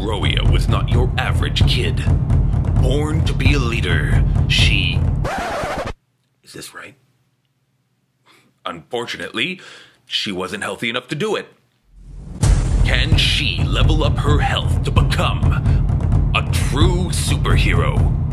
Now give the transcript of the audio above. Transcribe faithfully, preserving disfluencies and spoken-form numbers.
Roya was not your average kid. Born to be a leader, she... Is this right? Unfortunately, she wasn't healthy enough to do it. Can she level up her health to become a true superhero?